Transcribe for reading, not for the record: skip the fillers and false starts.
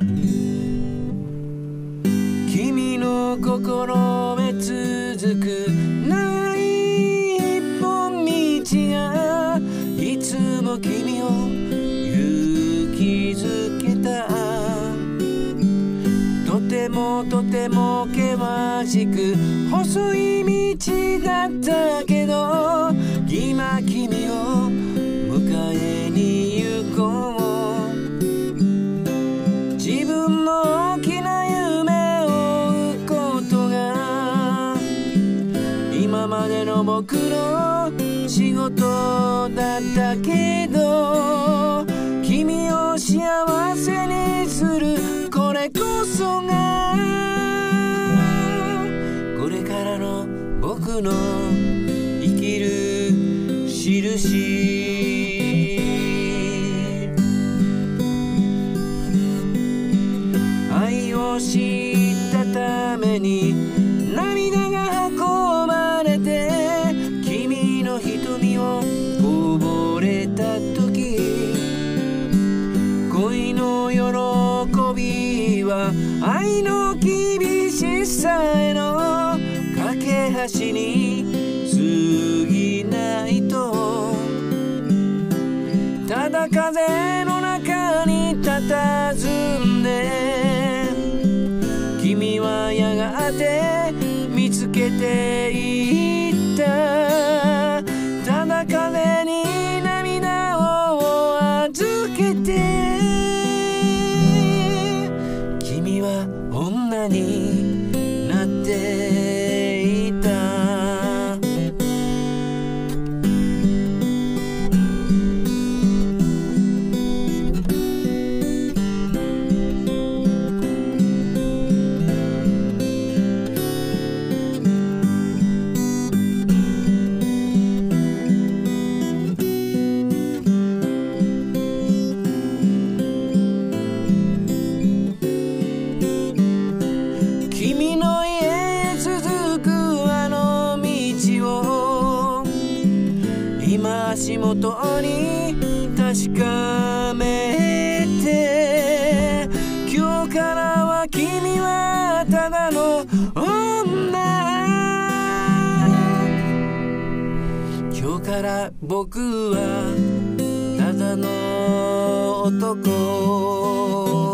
君の心へ続くない一本道がいつも君を勇気づけた。とてもとても険しく細い道だったけど、今君を迎えに行こう。自分の大きな夢を追うことが今までの僕の仕事だったけど、君を幸せにするこれこそがこれからの僕の生きる印。愛を知ったために涙が運ばれて、君の瞳をこぼれた時、恋の喜びは愛の厳しさへの架け橋に過ぎないと。ただ風の中に佇んで、君はやがて見つけていった。ただ風に涙を預けて、君は女になっていた。君の家へ続くあの道を今足元に確かめて、今日からは君はただの女、今日から僕はただの男。